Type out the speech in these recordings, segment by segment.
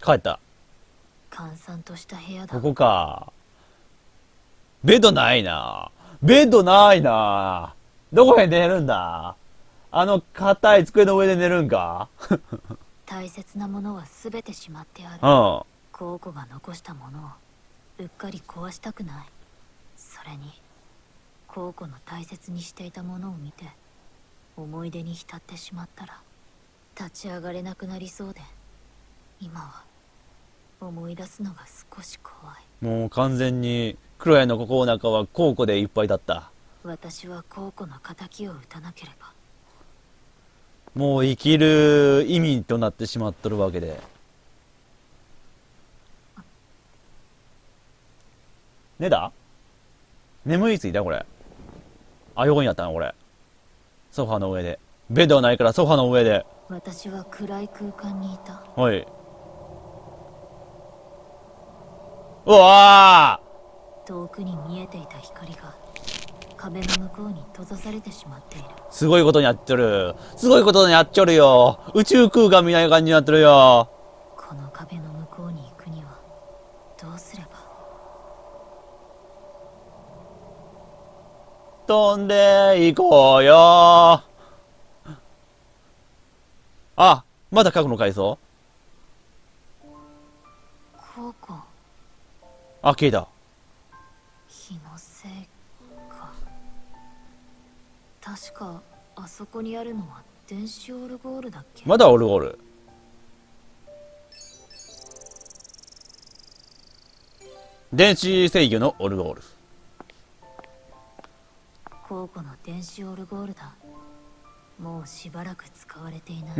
帰った。 閑散とした部屋だ。 ここか。ベッドないな。ベッドないな。どこへ寝るんだ？あの硬い机の上で寝るんか？ 大切なものは全てしまってある。 うん。 コウコが残したものをうっかり壊したくない。それにコウコの大切にしていたものを見て思い出に浸ってしまったら立ち上がれなくなりそうで、今は思い出すのが少し怖い。 もう完全にクロエの心の中はコウコでいっぱいだった。 私はコウコの仇を討たなければ。 もう生きる意味となってしまっとるわけで。寝だ？眠いついたこれ。あ、横にあったなこれ。ソファの上で。ベッドはないからソファの上で。 私は暗い空間にいた。 はい。うわ遠くに見えていた光が壁の向こうに閉ざされてしまっている。 ー、すごいことになっちょる。すごいことになっちょるよ。宇宙空間みたいな感じになってるよ。 この壁の向こうに行くにはどうすれば。 飛んでいこうよ。あ、まだ過去の階層？ コウコ、 あ、消えた。 気のせいか。確かあそこにあるのは電子オルゴールだっけ。 まだオルゴール。電子制御のオルゴール。 コウコの電子オルゴールだ。もうしばらく使われていない。 うん。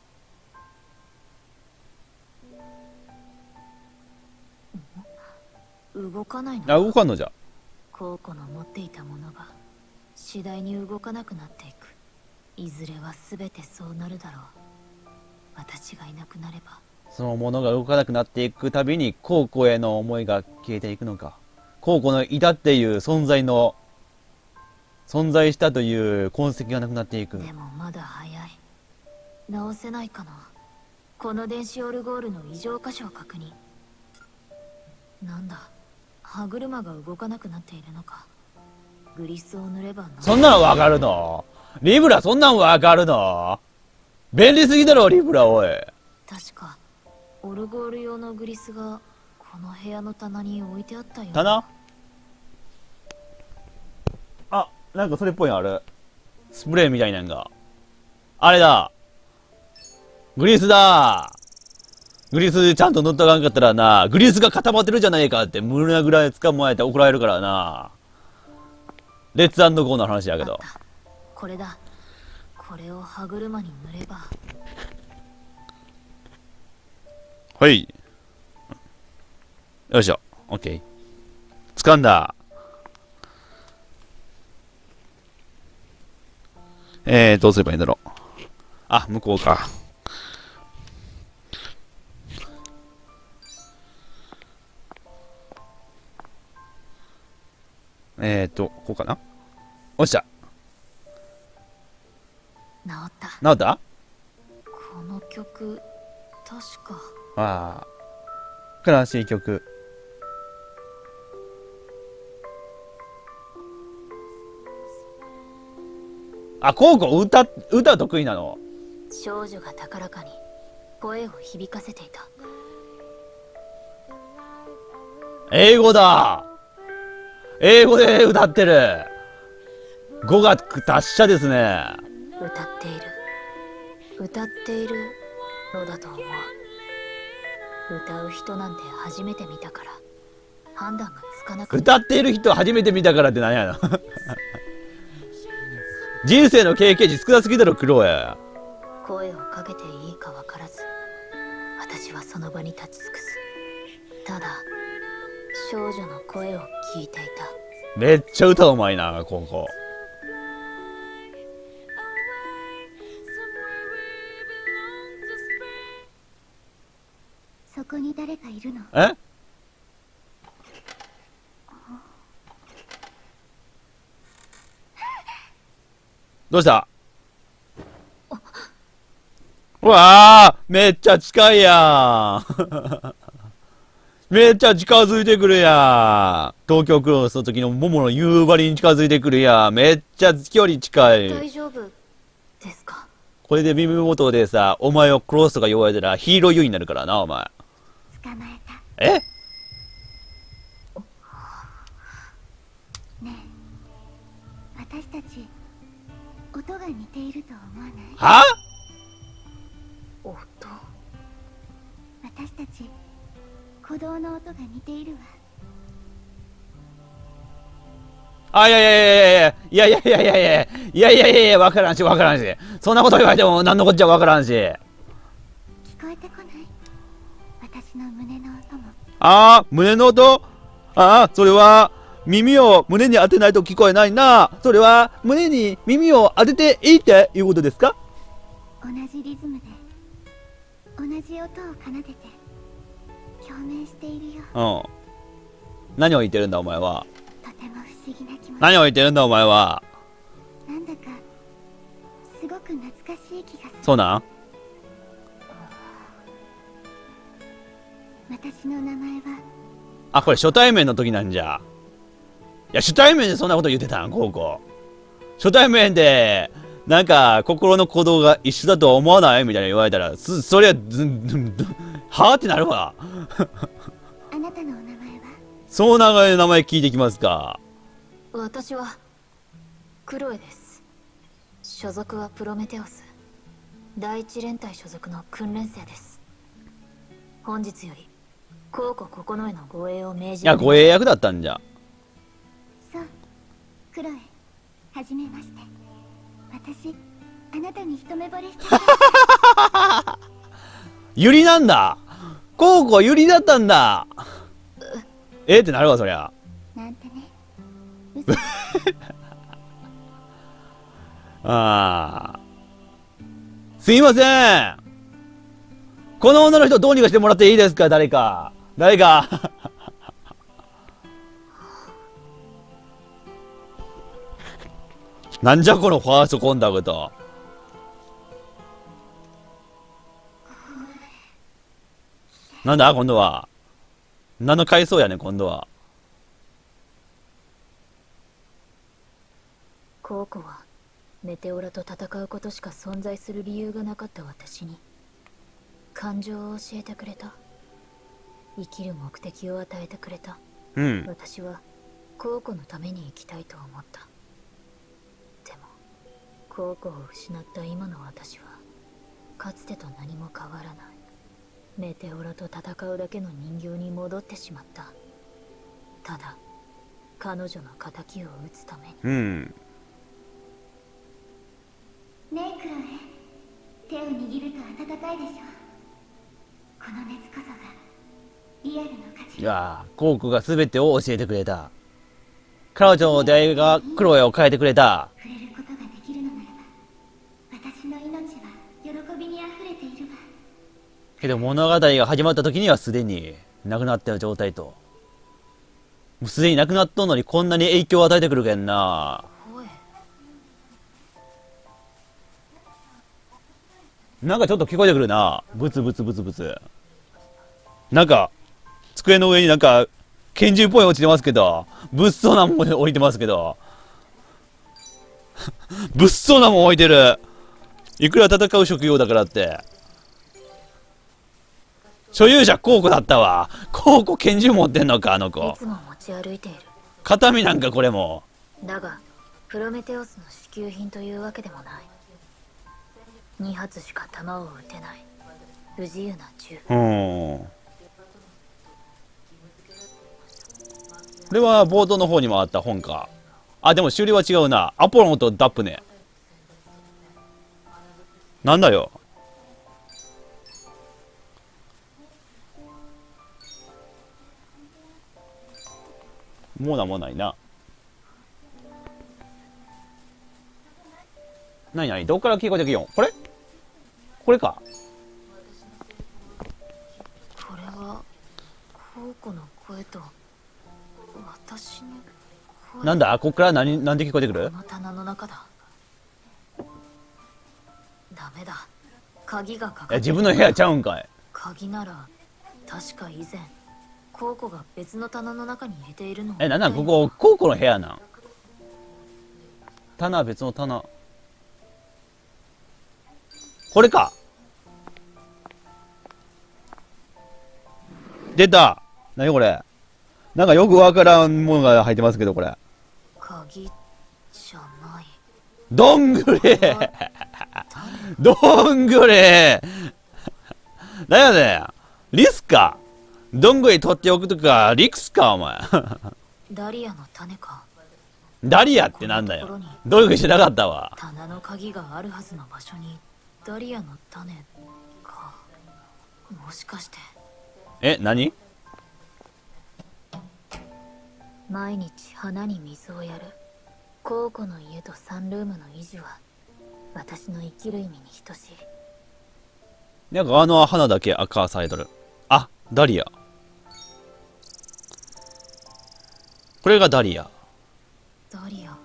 動かないの。 あ、動かんのじゃ。 コウコの持っていたものが次第に動かなくなっていく。いずれは全てそうなるだろう。私がいなくなれば。 そのものが動かなくなっていくたびに、コウコへの思いが消えていくのか。コウコのいたっていう存在したという痕跡がなくなっていく。 でもまだ早い。直せないかな。この電子オルゴールの異常箇所を確認。なんだ、歯車が動かなくなっているのか。グリスを塗ればな。 そんなんわかるの？リブラそんなんわかるの？便利すぎだろ、リブラ、おい。 確かオルゴール用のグリスがこの部屋の棚に置いてあったよ。 棚？あ、なんかそれっぽいのある。スプレーみたいなんが。あれだ。グリスだ。グリスちゃんと塗っとかんかったらな、グリスが固まってるじゃないかって胸ぐらい捕まえて怒られるからな。レッツ&ゴーの話やけど。 これだ。これを歯車に塗れば。 はい。よいしょ。オッケー。掴んだ。どうすればいいんだろう。あ、向こうか。こうかな。おっしゃ。 治った。 治った？ この曲、確か。 ああ。悲しい曲。あ、コウコ歌得意なの？ 少女が高らかに声を響かせていた。 英語だ。英語で歌ってる。語学達者ですね。 歌っているのだと思う。歌う人なんて初めて見たから判断がつかなかった。 歌っている人初めて見たからって何やの？人生の経験値少なすぎだろ、クロエ。 声をかけていいかわからず私はその場に立ち尽くす。ただ少女の声を聞いていた。 めっちゃ歌うまいな、ここ。 そこに誰かいるの？ え？どうした？うわあ！ めっちゃ近いやん。めっちゃ近づいてくるやん。東京クロスの時の桃の夕張に近づいてくるやん。めっちゃ距離近い。 大丈夫ですか？ これで耳元でさ、お前を殺すとか言われたらヒーローユーになるからな、お前。 捕まえた。 えねえ、私たち音が似ていると思わない？ は音。 私たち鼓動の音が似ているわ。 あ、いやいやいやいやいやいやいやいやいやいやいやいやいや、わからんしわからんし。そんなこと言われても何のこっちゃわからんし。 聞こえてこない？私の胸の音も。 ああ、胸の音。ああ、それは、耳を胸に当てないと聞こえないな。それは、胸に耳を当てていいっていうことですか？ 同じリズムで同じ音を奏でて共鳴しているよ。 うん。何を言ってるんだお前は。 とても不思議な気持ち。 何を言ってるんだお前は。 なんだかすごく懐かしい気がする。 そうなん？ 私の名前はあ、これ初対面の時なんじゃ。いや、初対面でそんなこと言ってたんこうこう。初対面で、なんか、心の鼓動が一緒だとは思わないみたいな言われたら、そりゃ、はぁってなるわ。 あなたのお名前は？ そう長い名前聞いてきますか。 私はクロエです。所属はプロメテオス、第一連隊所属の訓練生です。本日より公庫九重の護衛を命じいや、護衛役だったんじゃ。 そう、クロエ、はじめまして。私、あなたに一目惚れしてた。 ユリなんだ。コウコユリだったんだ。えってなるわそりゃ。 なんてね。嘘。 ああ。すいません。この女の人どうにかしてもらっていいですか？誰か。誰か。なんじゃこのファーストコンタクト。なんだ今度は。何の階層やねん今度は。 公庫はメテオラと戦うことしか存在する理由がなかった私に感情を教えてくれた。生きる目的を与えてくれた。 うん。 私は公庫のために生きたいと思った。でも公庫を失った今の私はかつてと何も変わらない。メテオラと戦うだけの人形に戻ってしまった。ただ彼女の仇を討つために。 うん。 ねえクロエ、手を握ると温かいでしょ。この熱こそがリアルの価値。 いやー、コウコが全てを教えてくれた。彼女の出会いがクロエを変えてくれた。 触れることができるのならば、私の命は喜びにあふれているわ。 けど物語が始まった時にはすでに亡くなってる状態と。もうすでに亡くなっとんのにこんなに影響を与えてくるけんな。なんかちょっと聞こえてくるな。ブツブツブツブツ。なんか、机の上になんか、拳銃っぽいの落ちてますけど、物騒なもん置いてますけど。物騒なもん置いてる。いくら戦う職業だからって。所有者コウコだったわ。コウコ拳銃持ってんのか、あの子い。つも持ち歩いている。 形見なんかこれも。 だがプロメテオスの支給品というわけでもない。2発しか弾を撃てない不自由な銃。 これは冒頭の方にもあった本か。あ、でも種類は違うな。アポロンとダップネ。なんだよ。もうなんもないな。なになにどっから聞こえてくよんこれこれか。 これはコウコの声と私の声。 なんだこっからなんで聞こえてくる？ この棚の中だ。ダメだ、 鍵がかかってえ、自分の部屋ちゃうんかい。 鍵なら確か以前コウコが別の棚の中に入れているのをえ、なんなんここ、コウコの部屋なん。棚、別の棚。これか。出た。なにこれ。なんかよくわからんものが入ってますけど、これ。 鍵じゃない。 どんぐりどんぐりなんやねん。リスか。どんぐり取っておくとか、リクスか、お前。 ダリアの種か。 ダリアってなんだよ。努力してなかったわ。 棚の鍵があるはずの場所にダリアの種か。もしかして。 え、何？ 毎日花に水をやるコウコの家とサンルームの維持は私の生きる意味に等しい。 なんかあの花だけ赤されとる。あ、ダリア。これがダリア。 ダリア。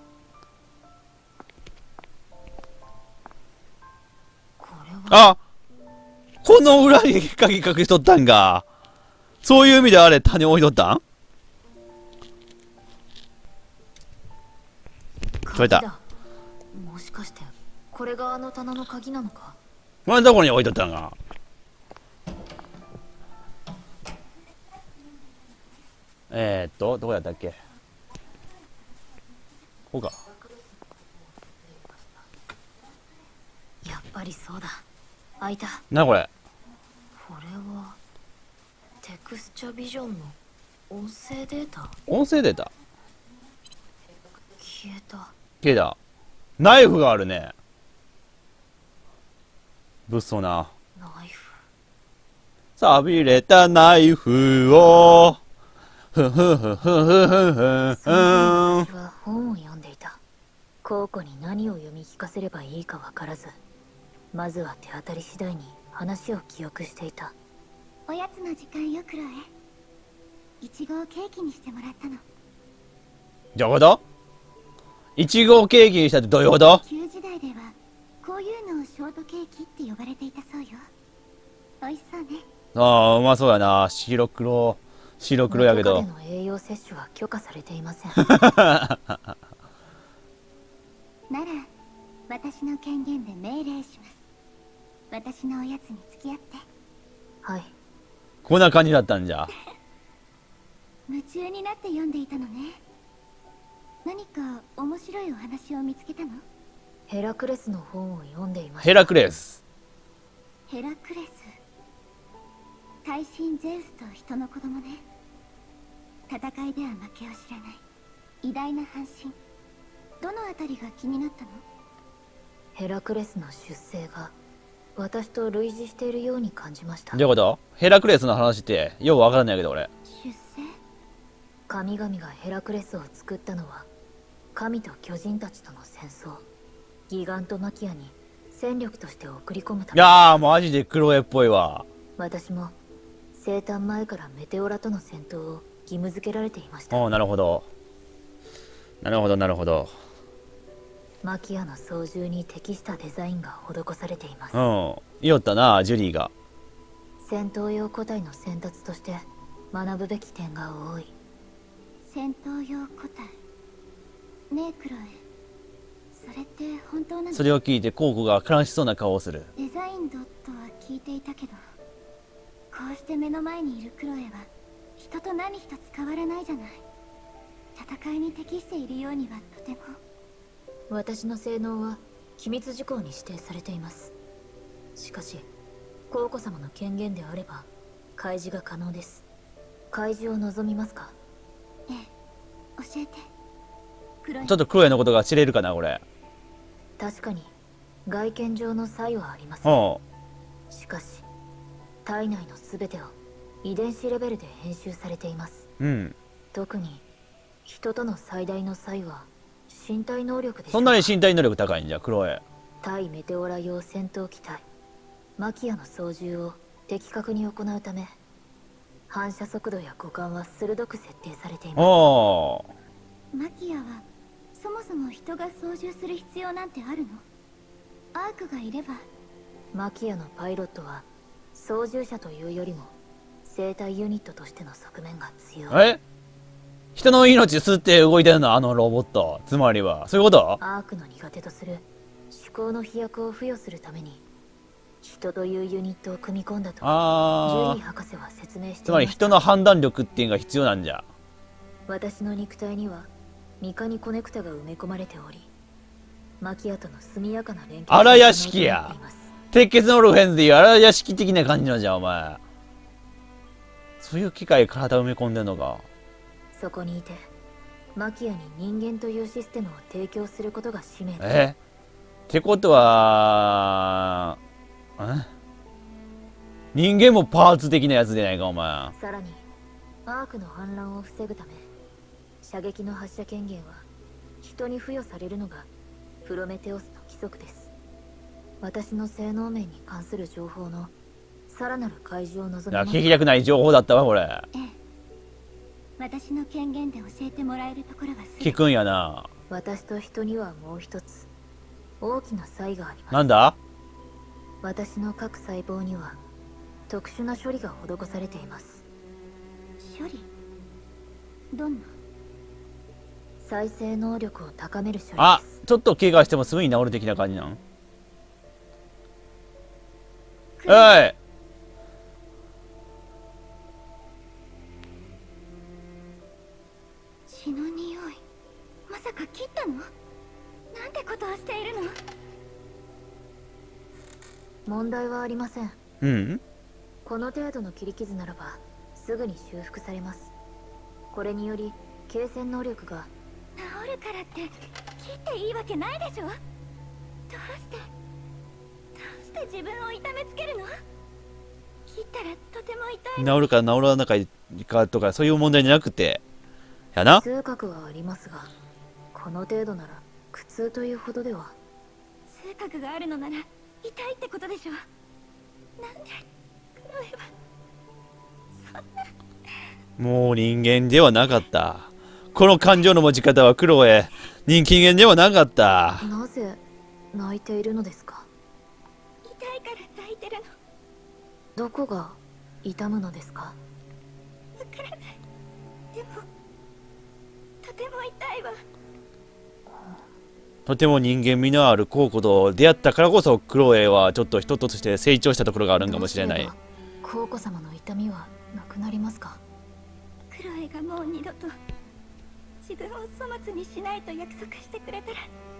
これは。 あ、この裏に鍵隠しとったんか。そういう意味であれ種置いとったん？取れた。 もしかしてこれがあの棚の鍵なのか。 こんなとこに置いとったんか。どこやったっけ。こうか。 やっぱりそうだ。開いた。 なこれ。 これはテクスチャビジョンの音声データ。 音声データ。 消えた。 消えた。ナイフがあるね。物騒な。 ナイフ。 錆びれたナイフを。ふふふふふふふ。 その時私は本を読んでいた。コウコに何を読み聞かせればいいかわからず、まずは手当たり次第に話を記憶していた。 おやつの時間よクロエ。イチゴをケーキにしてもらったの。 どういうこと？いちごをケーキにしたってどういうこと？ 旧時代ではこういうのをショートケーキって呼ばれていたそうよ。美味しそうね。 ああ、うまそうやな。白黒やけど。 元カレの栄養摂取は許可されていません。 なら私の権限で命令します。私のおやつに付き合って。 はい。 こんな感じだったんじゃ。 夢中になって読んでいたのね。何か面白いお話を見つけたの？ ヘラクレスの本を読んでいました。 ヘラクレス。 ヘラクレス。大神ゼウスと人の子供ね。戦いでは負けを知らない偉大な半身。どのあたりが気になったの？ ヘラクレスの出生が私と類似しているように感じました。 どういうこと？ヘラクレスの話ってようわからないけど俺。 出生？ 神々がヘラクレスを作ったのは神と巨人たちとの戦争、ギガントマキアに戦力として送り込むため。 いやーマジでクロエっぽいわ。 私も生誕前からメテオラとの戦闘を義務付けられていました。 おー、なるほどなるほどなるほど。 マキアの操縦に適したデザインが施されています。 うん、いよったなジュリーが。 戦闘用個体の選択として学ぶべき点が多い。 戦闘用個体ねえクロエ、それって本当なの？ それを聞いてコウコが悲しそうな顔をする。 デザインドとは聞いていたけど、こうして目の前にいるクロエは人と何一つ変わらないじゃない。戦いに適しているようにはとても。 私の性能は機密事項に指定されています。しかしコウコ様の権限であれば開示が可能です。開示を望みますか？ ええ、教えてクロエ。 ちょっとクロエのことが知れるかなこれ。 確かに外見上の差異はありません。 うん。 しかし体内の全てを遺伝子レベルで編集されています。 うん。 特に人との最大の差異は身体能力でしょうか。 そんなに身体能力高いんじゃクロエ。 対メテオラ用戦闘機体マキアの操縦を的確に行うため反射速度や五感は鋭く設定されています。 おー、 マキアはそもそも人が操縦する必要なんてあるの？アークがいればマキアのパイロットは操縦者というよりも生体ユニットとしての側面が強い。 え、人の命吸って動いてるのあのロボット。つまりはそういうこと？ アークの苦手とする思考の飛躍を付与するために人というユニットを組み込んだとジュリー博士は説明していました。 つまり人の判断力っていうのが必要なんじゃ。 私の肉体にはミカニコネクタが埋め込まれており、マキアとの速やかな連携が荒屋敷や可能となっています。 鉄血のオルフェンズでいう荒屋敷的な感じなんじゃん、お前。そういう機械体埋め込んでんのか。 そこにいてマキアに人間というシステムを提供することが使命です。 ってことは、人間もパーツ的なやつでないか、お前。 さらにアークの反乱を防ぐため射撃の発射権限は人に付与されるのがプロメテオスの規則です。私の性能面に関する情報のさらなる開示を望みます。 聞きたくない情報だったわ、これ。 ええ、私の権限で教えてもらえるところはす聞くんやな。 私と人にはもう一つ大きな差異があります。 なんだ？ 私の各細胞には特殊な処理が施されています。 処理？どんな？ 再生能力を高める処理です。 あ、ちょっと怪我してもすぐに治る的な感じなん？おい！ 血の匂い。まさか切ったの？なんてことをしているの？ 問題はありません。 うん？ この程度の切り傷ならばすぐに修復されます。これにより継戦能力が治るからって切っていいわけないでしょ。どうして自分を痛めつけるの？切ったらとても痛い。 治るか治らないかとかそういう問題じゃなくてやな。 痛覚はありますが、この程度なら苦痛というほどでは。 痛覚があるのなら痛いってことでしょ。なんでクロエはそんな。 もう人間ではなかった。この感情の持ち方はクロエ、人間ではなかった。 なぜ泣いているのですか？ 痛いから泣いてるの。 どこが痛むのですか？ わからない。でもとても痛いわ。 とても人間味のあるコウコと出会ったからこそクロエはちょっと人として成長したところがあるんかもしれない。 コウコ様の痛みはなくなりますか？ クロエがもう二度と自分を粗末にしないと約束してくれたら。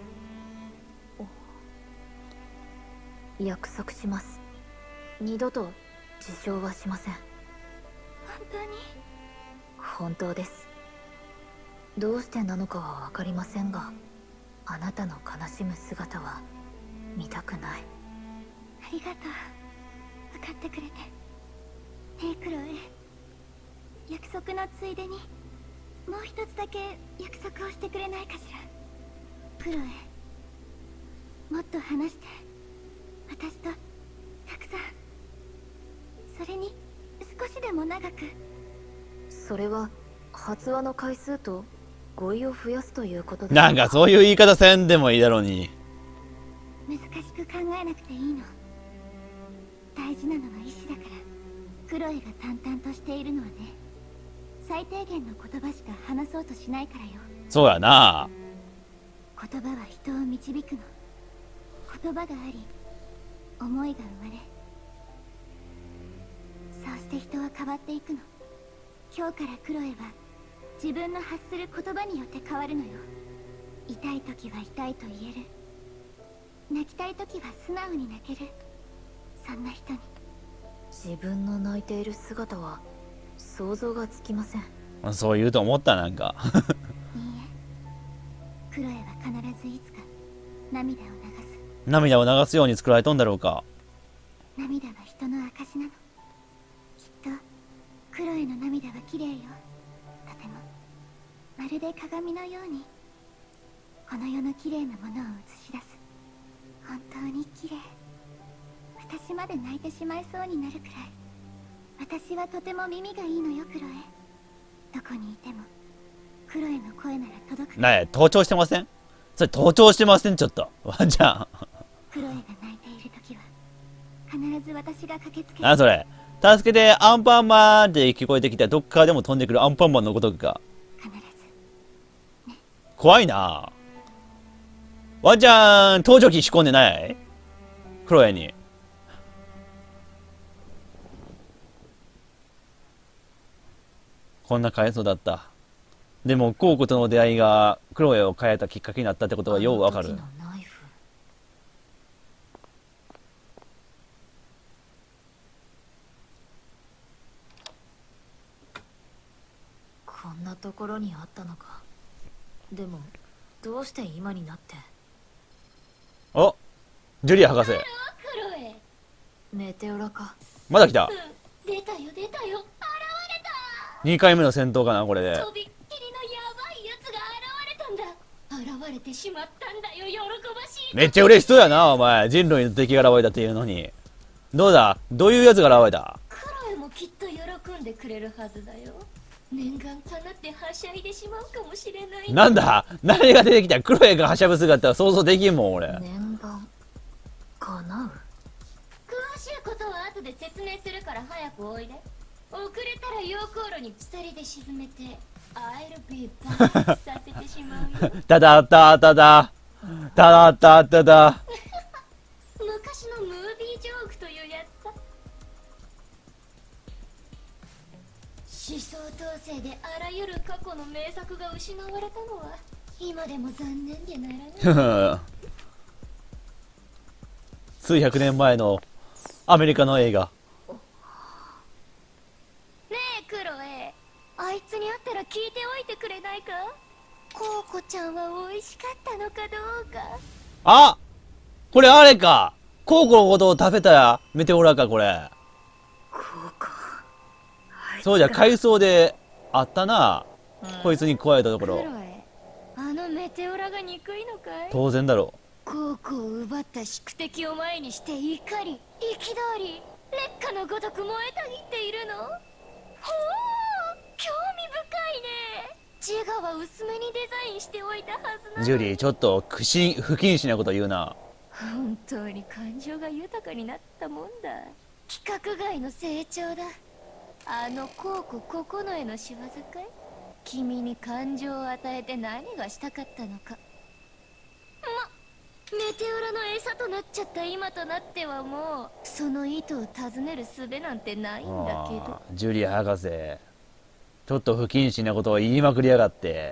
約束します。二度と自傷はしません。 本当に？ 本当です。どうしてなのかは分かりませんが、あなたの悲しむ姿は見たくない。 ありがとう。分かってくれて。ねえクロエ、約束のついでにもう一つだけ約束をしてくれないかしら。クロエ、もっと話して。私とたくさん。それに少しでも長く。 それは発話の回数と語彙を増やすということです。 なんかそういう言い方せんでもいいだろうに。 難しく考えなくていいの。大事なのは意志だから。クロエが淡々としているのはね、最低限の言葉しか話そうとしないからよ。 そうやな。 言葉は人を導くの。言葉があり思いが生まれ、そうして人は変わっていくの。今日からクロエは自分の発する言葉によって変わるのよ。痛い時は痛いと言える。泣きたい時は素直に泣ける。そんな人に。 自分の泣いている姿は想像がつきません。 そう言うと思ったなんか。 いいえ、クロエは必ずいつか涙を流す。 涙を流すように作られとんだろうか。 涙は人の証なの。きっとクロエの涙は綺麗よ。とてもまるで鏡のようにこの世の綺麗なものを映し出す。本当に綺麗。私まで泣いてしまいそうになるくらい。私はとても耳がいいのよクロエ。どこにいてもクロエの声なら届く。 ねえ、盗聴してません？それ盗聴してません？ちょっとワンちゃん。 クロエが泣いている時は必ず私が駆けつける。 なんそれ。助けて、アンパンマンって聞こえてきたどっからでも飛んでくるアンパンマンのごとくか。 必ず。 怖いな。ワンちゃん、登場機仕込んでないクロエに。こんな変えそうだった。でも、コウコとの出会いがクロエを変えたきっかけになったってことはようわかる。 あの時のナイフ。こんなところにあったのか。でもどうして今になって。 お、ジュリア博士。 クロエ。 メテオラか。 まだ来た。 出たよ出たよ。現れ 2回目の戦闘かな、これで。 た。とびっきりのヤバいやつが現れたんだ。現れてしまったんだよ。喜ばしい。 めっちゃ嬉しそうやな、お前。人類の敵が現れたっていうのに。どうだ、どういうやつが現れた？ クロエもきっと喜んでくれるはずだよ。念願かなってはしゃいでしまうかもしれない。 なんだ、何が出てきた？クロエがはしゃぶ姿は想像できんもん、俺。 念願叶う。 詳しいことは後で説明するから早くおいで。遅れたら溶鉱炉に鎖で沈めてI'll be back させてしまうよ。 ただただだ。ただただだ。 昔のムービージョークというやつさ。思想統制であらゆる過去の名作が失われたのは今でも残念でならない。 数百年前のアメリカの映画。 ねえクロエ、あいつに会ったら聞いておいてくれないか。コウコちゃんは美味しかったのかどうか。 あ、これあれか。コウコのことを食べたメテオラか、これ。 こうか。 そうじゃ、海藻であったな。こいつに加えたところ。 クロエ、あのメテオラが憎いのかい。 当然だろコウコを奪った宿敵を前にして怒り憤り烈火のごとく燃えたぎっているの。ほう、興味深いね。自我は薄めにデザインしておいたはずなの。 ジュリー、ちょっと不謹慎なこと言うな。 本当に感情が豊かになったもんだ。規格外の成長だ。あのコウコ九重の仕業かい。君に感情を与えて何がしたかったのか。メテオラの餌となっちゃった今となってはもうその意図を尋ねる術なんてないんだけど。 ジュリア博士、ちょっと不謹慎なことを言いまくりやがって。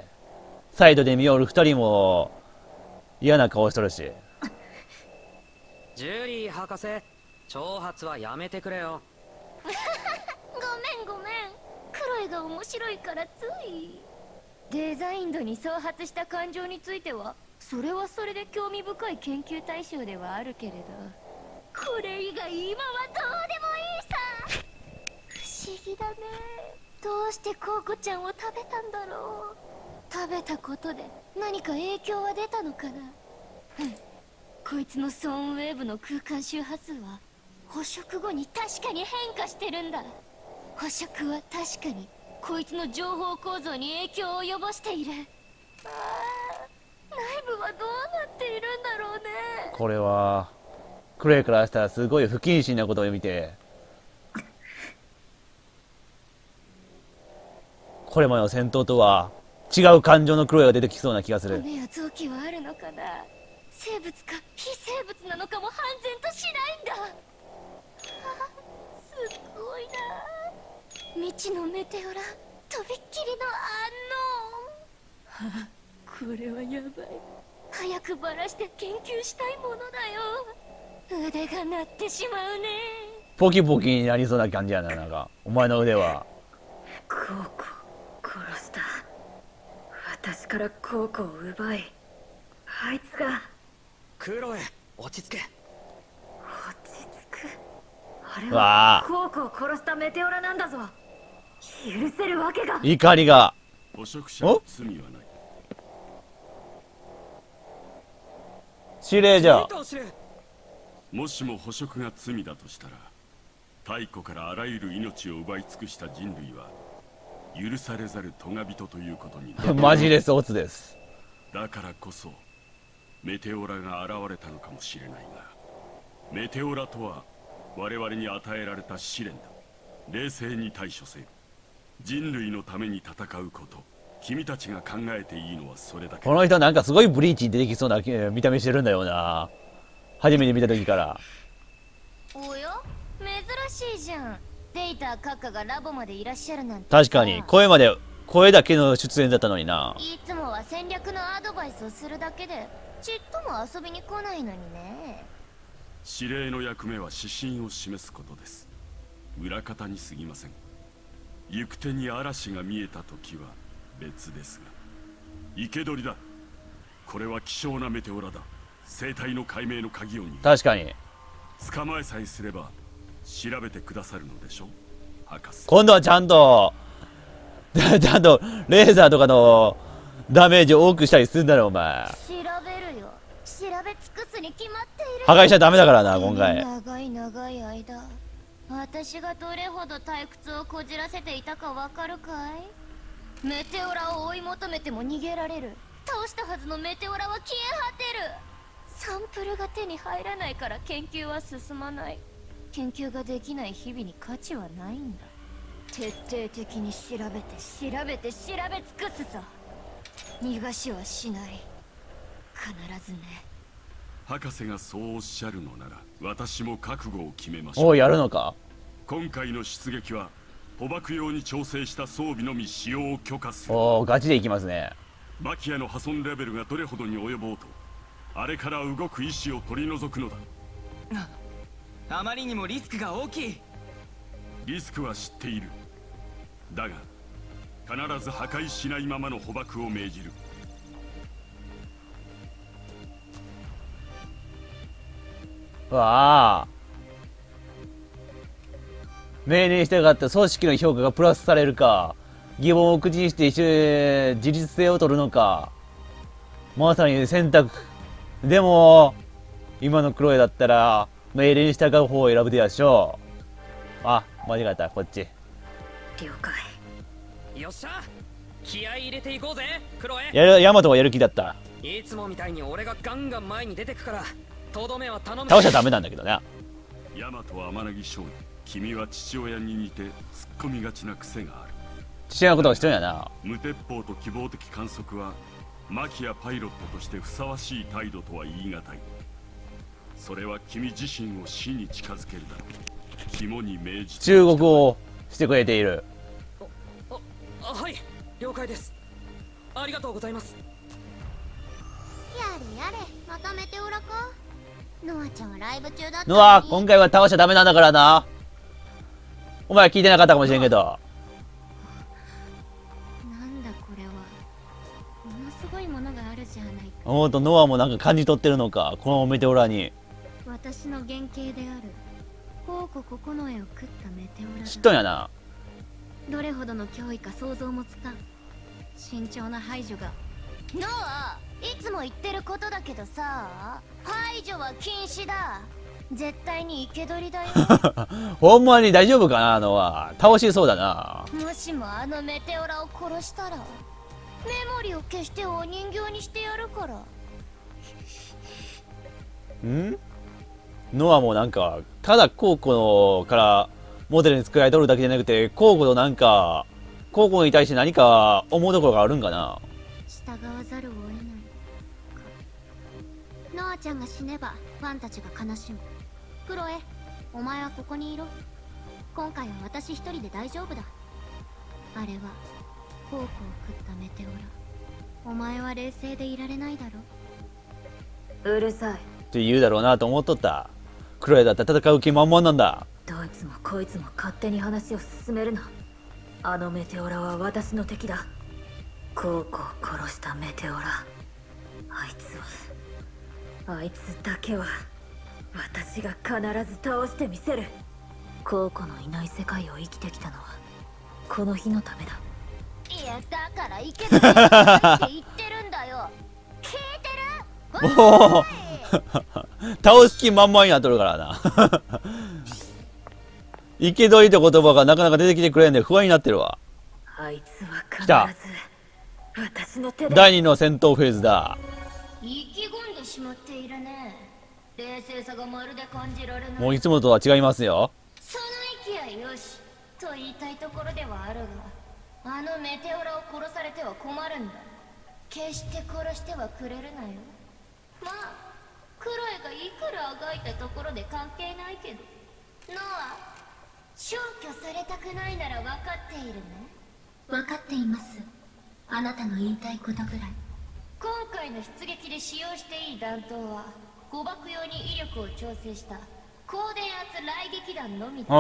サイドで見よる二人も嫌な顔しとるし。 ジュリー博士、挑発はやめてくれよ。 ごめんごめん。クロエが面白いからつい。デザインドに創発した感情についてはそれはそれで興味深い研究対象ではあるけれど、これ以外今はどうでもいいさ。不思議だね。どうしてコウコちゃんを食べたんだろう。食べたことで何か影響は出たのかな。こいつのソーンウェーブの空間周波数は捕食後に確かに変化してるんだ。捕食は確かにこいつの情報構造に影響を及ぼしている。ああ、内部はどうなっているんだろうね。 これはクレイからしたらすごい不謹慎なことを見て、これまでの戦闘とは違う感情のクロイが出てきそうな気がする。 骨や臓器はあるのかな。生物か非生物なのかも判然としないんだ。すごいな。未知のメテオラ、とびっきりのこれはやばい。早くバラして研究したいものだよ。腕が鳴ってしまうね。 ポキポキになりそうな感じやな、なんかお前の腕は。 コウコ殺した。私からコウコを奪い、あいつが。 クロエ、落ち着け。 落ち着く。あれわあ、 はコウコを殺したメテオラなんだぞ。許せるわけが。 怒りが。 捕食者の罪はない。 指令じゃ。 もしも捕食が罪だとしたら、太古からあらゆる命を奪い尽くした人類は許されざる咎人ということになる。 マジレスオツです。 だからこそメテオラが現れたのかもしれないが、メテオラとは我々に与えられた試練だ。冷静に対処せよ。人類のために戦うこと、君たちが考えていいのはそれだけ。 この人なんかすごいブリーチに出てきそうな見た目してるんだよな。初めて見た時から。 おや、珍しいじゃん。データ閣下がラボまでいらっしゃるなんて。 確かに声だけの出演だったのにな。 いつもは戦略のアドバイスをするだけでちっとも遊びに来ないのにね。 司令の役目は指針を示すことです。裏方に過ぎません。行く手に嵐が見えた時は別ですが。生け捕りだ。これは希少なメテオラだ。生態の解明の鍵を握る。 確かに捕まえさえすれば調べてくださるのでしょ、博士。 今度はちゃんとレーザーとかのダメージを多くしたりするんだろお前。 調べるよ。調べ尽くすに決まっている。 破壊しちゃダメだからな今回。 長い間私がどれほど退屈をこじらせていたかわかるかい？メテオラを追い求めても逃げられる。倒したはずのメテオラは消え果てる。サンプルが手に入らないから研究は進まない。研究ができない日々に価値はないんだ。徹底的に調べて調べ尽くすぞ。逃がしはしない。必ずね。 博士がそうおっしゃるのなら私も覚悟を決めましょう。 おうやるのか。 今回の出撃は捕獲用に調整した装備のみ使用を許可する。 おおガチでいきますね。 マキアの破損レベルがどれほどに及ぼうとあれから動く意志を取り除くのだ。 あまりにもリスクが大きい。 リスクは知っている。だが必ず破壊しないままの捕獲を命じる。 わあ命令に従って組織の評価がプラスされるか、疑問を口にして自律性を取るのか、まさに選択。でも今のクロエだったら命令に従う方を選ぶでしょう。あ、間違えた、こっち。 了解。 よっしゃ、気合い入れていこうぜクロエ。 ヤマトはやる気だった。 いつもみたいに俺がガンガン前に出てくからとどめは頼む。 倒しちゃダメなんだけどね。 ヤマトは天城少年、君は父親に似て突っ込みがちな癖がある。 父親のことをしてるんやな。 無鉄砲と希望的観測はマキアパイロットとしてふさわしい態度とは言い難い。それは君自身を死に近づけるだろう。肝に銘じて。 忠告をしてくれている。 はい、了解です。ありがとうございます。 やれやれ、またメテオラか。ノアちゃんはライブ中だったのに。 ノア、今回は倒しちゃダメなんだからな。お前は聞いてなかったかもしれんけど。 なんだこれは。ものすごいものがあるじゃないか。 おーと、ノアもなんか感じ取ってるのか、このメテオラに。 私の原型である宝庫九重を食ったメテオラだ。 知っとんやな。 どれほどの脅威か想像もつかん。慎重な排除が。ノア、いつも言ってることだけどさ、排除は禁止だ。絶対に生け捕りだよ。 ほんまに大丈夫かな、ノア。倒しそうだな。 もしもあのメテオラを殺したらメモリを消してお人形にしてやるから。 んノアもなんか、ただコウコのからモデルに作られとるだけじゃなくて、コウコとなんか、コウコに対して何か思うところがあるんかな。 従わざるを得ないか。ノアちゃんが死ねばファンたちが悲しむ。クロエ、お前はここにいろ。今回は私一人で大丈夫だ。あれはコウコを食ったメテオラ。お前は冷静でいられないだろ。 うるさい。 って言うだろうなと思っとった。クロエだって戦う気満々なんだ。 どいつもこいつも勝手に話を進めるな。あのメテオラは私の敵だ。コウコを殺したメテオラ。あいつだけは私が必ず倒してみせる。コウコのいない世界を生きてきたのはこの日のためだ。 いや、だから生け捕りって言ってるんだよ。聞いてる？ おお倒す気満々になっとるからな。生け捕りって言葉がなかなか出てきてくれんで不安になってるわ。 あいつは必来たず私の手で。 第2の戦闘フェーズだ。 意気込んでしまっているね。 冷静さがまるで感じられない。 もういつもとは違いますよ。 その息はよしと言いたいところではあるが、あのメテオラを殺されては困るんだ。決して殺してはくれるなよ。まあクロエがいくらあがいたところで関係ないけど。ノア、消去されたくないなら分かっているの？ 分かっています。あなたの言いたいことぐらい。 今回の出撃で使用していい弾頭は誤爆用に威力を調整した高電圧雷撃弾のみだ。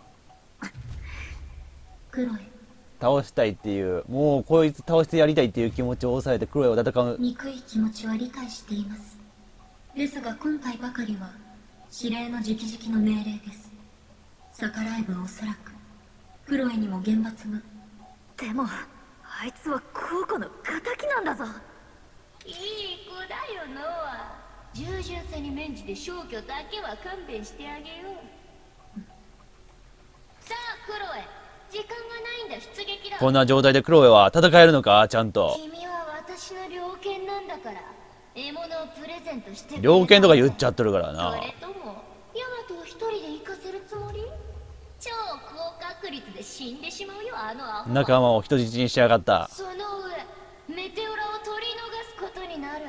クロエ、 倒したいっていう、もうこいつ倒してやりたいっていう気持ちを抑えてクロエを戦う。 憎い気持ちは理解しています。ですが今回ばかりは指令の直々の命令です。逆らえばおそらくクロエにも厳罰が。 でもあいつは高校の敵なんだぞ。 いい子だよノア。従順さに免じて消去だけは勘弁してあげよう。さあクロエ、時間がないんだ。出撃だ。 こんな状態でクロエは戦えるのか、ちゃんと。 君は私の猟犬なんだから、獲物をプレゼントしてくれ。 猟犬とか言っちゃってるからな。 それともヤマトを一人で行かせるつもり？超高確率で死んでしまうよ、あのアホ。 仲間を人質にしやがった。 その上メテオラを取り逃すことになる。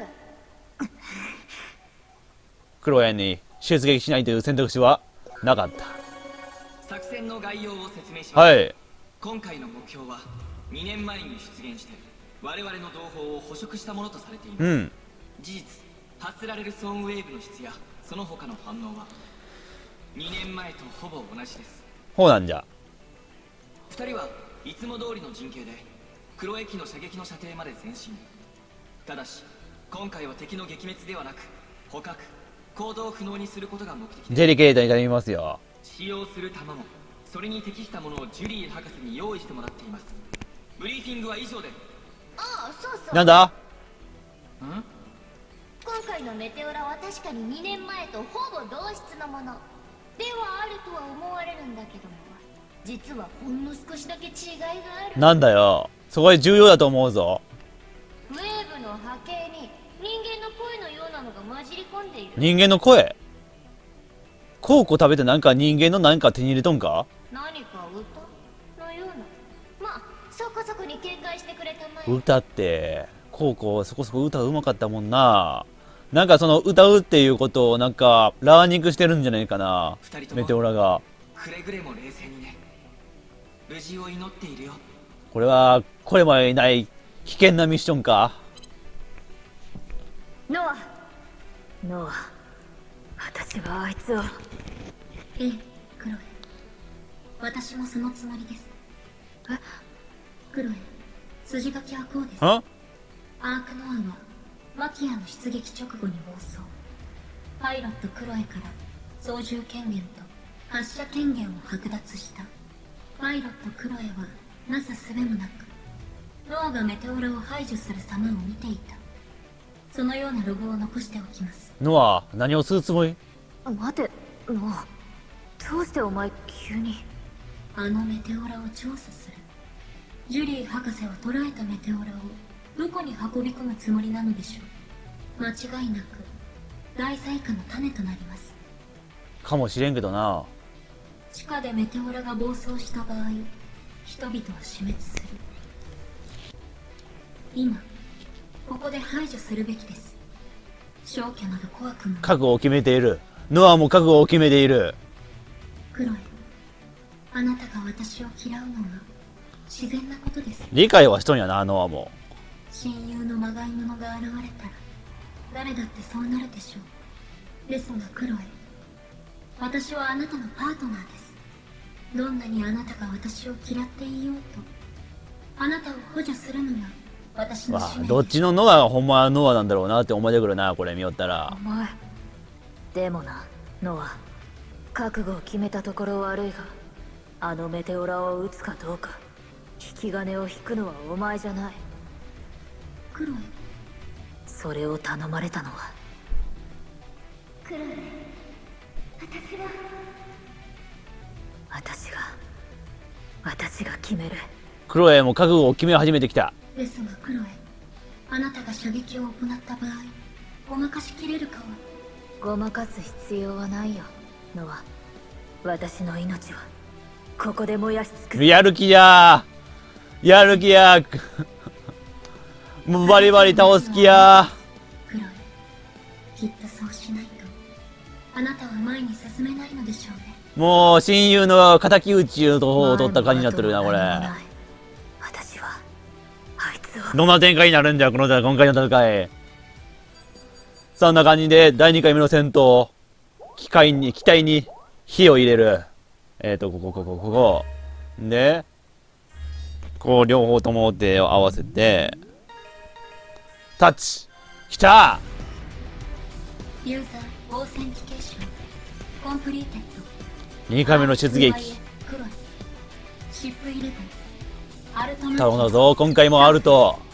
クロエに出撃しないという選択肢はなかった。 作戦の概要を説明します。 はい。 今回の目標は2年前に出現して我々の同胞を捕食したものとされています。 うん。 事実、発せられるソーンウェーブの質やその他の反応は2年前とほぼ同じです。 ほうなんじゃ。 2人はいつも通りの陣形で黒駅の射撃の射程まで前進。ただし今回は敵の撃滅ではなく捕獲、行動不能にすることが目的です。 デリケートに頼みますよ。 使用する弾もそれに適したものをジュリー博士に用意してもらっています。ブリーフィングは以上で。 ああ、そうそう。 なんだ？ 今回のメテオラは確かに2年前とほぼ同質のものではあるとは思われるんだけども、実はほんの少しだけ違いがある。 なんだよ。そこで重要だと思うぞ。 ウェーブの波形に人間の声のようなのが混じり込んでいる。 人間の声？コウコ食べてなんか人間の何か手に入れとんか？ 何か歌のような。まあそこそこに警戒してくれたまえ。 歌って、コウコそこそこ歌うまかったもんな。なんかその歌うっていうことをなんかラーニングしてるんじゃないかな、メテオラが。 くれぐれも冷静にね。無事を祈っているよ。 これはこれまでにない危険なミッションか。 ノア、私はあいつを。 ええ、クロエ、私もそのつもりです。クロエ、筋書きはこうです。アークノアはマキアの出撃直後に暴走。パイロットクロエから操縦権限と発射権限を剥奪した。パイロットクロエはなすすべもなくノアがメテオラを排除する様を見ていた。そのようなログを残しておきます。 ノア、何をするつもり？ 待て、ノア、どうしてお前急に。 あのメテオラを調査する。ジュリー博士は捉えたメテオラをどこに運び込むつもりなのでしょう。間違いなく大災禍の種となります。 かもしれんけどな。 地下でメテオラが暴走した場合、人々は死滅する。今ここで排除するべきです。消去など怖くも。 覚悟を決めている。ノアも覚悟を決めている。 クロエ、あなたが私を嫌うのは自然なことです。 理解はしとんやな、ノアも。 親友のまがいものが現れたら誰だってそうなるでしょう。ですがクロエ、私はあなたのパートナーです。どんなにあなたが私を嫌っていようと、あなたを補助するのが私の使命です。 どっちのノアがほんまはノアなんだろうなって思えてくるな、これ見よったら。 お前でもな、ノア、覚悟を決めたところ悪いが、あのメテオラを撃つかどうか引き金を引くのはお前じゃない。 クロエ、 それを頼まれたのは。 クロエ、 私が決める。 クロエも覚悟を決め始めてきた。 ですがクロエ、あなたが射撃を行った場合、ごまかしきれるかはごまかす必要はないよノア。私の命はここで燃やし尽くす。 やる気やー、やる気やーもうバリバリ倒す気やクロエ、きっとそうしないとあなたは前に進めないのでしょうね。 ー。もう親友の敵討ちのとこを取った感じになってるなこれ。 私はあいつを。 どんな展開になるんだよ今回の戦い。そんな感じで第2回目の戦闘、機体に火を入れる。ここでこう両方とも手を合わせてタッチきた。 ユーザーオーセンティケーションコンプリーテッド。 2回目の出撃クロエ、シップイレブン、アルトマ頼んだぞ今回もアルト。